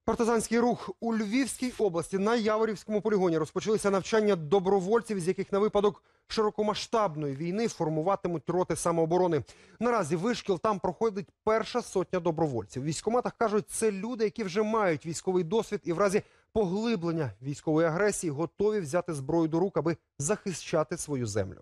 Партизанський рух у Львівській області на Яворівському полігоні розпочалися навчання добровольців, з яких на випадок широкомасштабної війни формуватимуть роти самооборони. Наразі вишкіл там проходить перша сотня добровольців. В військкоматах кажуть, це люди, які вже мають військовий досвід і в разі поглиблення військової агресії готові взяти зброю до рук, аби захищати свою землю.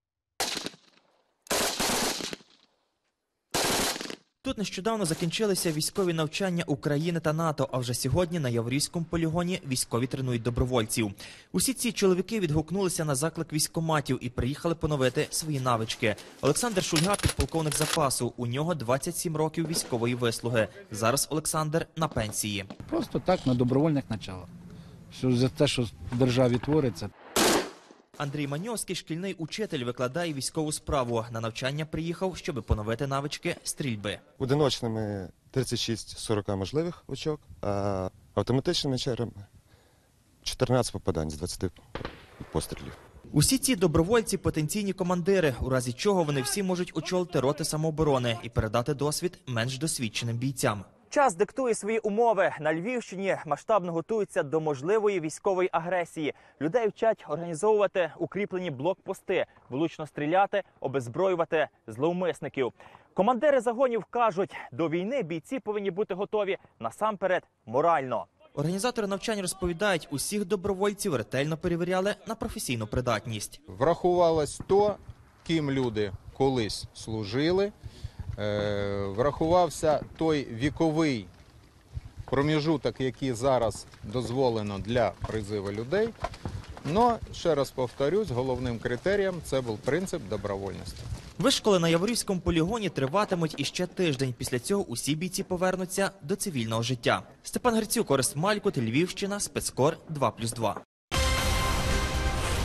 Тут нещодавно закінчилися військові навчання України та НАТО, а вже сьогодні на Яворівському полігоні військові тренують добровольців. Усі ці чоловіки відгукнулися на заклик військкоматів і приїхали поновити свої навички. Олександр Шульга – підполковник запасу, у нього 27 років військової вислуги. Зараз Олександр на пенсії. Просто так, на добровольних началах. Що за те, що в державі твориться. Андрій Маньовський – шкільний учитель, викладає військову справу. На навчання приїхав, щоб поновити навички стрільби. Одиночними 36-40 можливих очок, а автоматичними черами 14 попадань з 20 пострілів. Усі ці добровольці – потенційні командири, у разі чого вони всі можуть очолити роти самооборони і передати досвід менш досвідченим бійцям. Час диктує свої умови. На Львівщині масштабно готуються до можливої військової агресії. Людей вчать організовувати укріплені блокпости, влучно стріляти, обезброювати зловмисників. Командири загонів кажуть, до війни бійці повинні бути готові насамперед морально. Організатори навчань розповідають, усіх добровольців ретельно перевіряли на професійну придатність. Врахувалось то, ким люди колись служили. Врахувався той віковий проміжуток, який зараз дозволено для призиву людей. Но, ще раз повторюсь, головним критерієм це був принцип добровольності. Вишколи на Яворівському полігоні триватимуть іще тиждень. Після цього усі бійці повернуться до цивільного життя. Степан Грицюк, Орест Малькут, Львівщина, Спецкор 2+2.